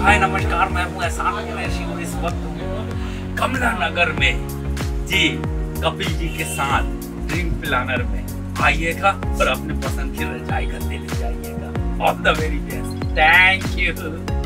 हाय नमस्कार, मैं हूँ एहसान कुरैशी और इस वक्त हूँ कमला नगर में जी, कपिल जी के साथ ड्रीम प्लानर में। आइएगा और अपने पसंद की रजाई खरीद ले जाइएगा। All the very best, thank you.